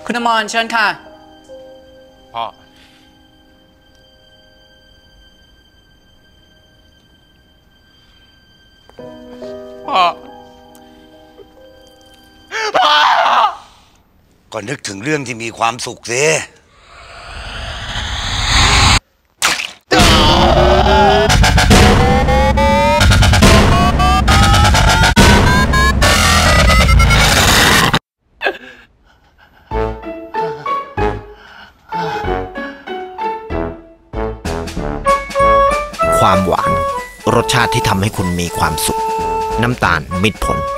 คุณอมรเชิญค่ะพ่อก็นึกถึงเรื่องที่มีความสุขสิความหวานรสชาติที่ทำให้คุณมีความสุขน้ำตาลมิตรผล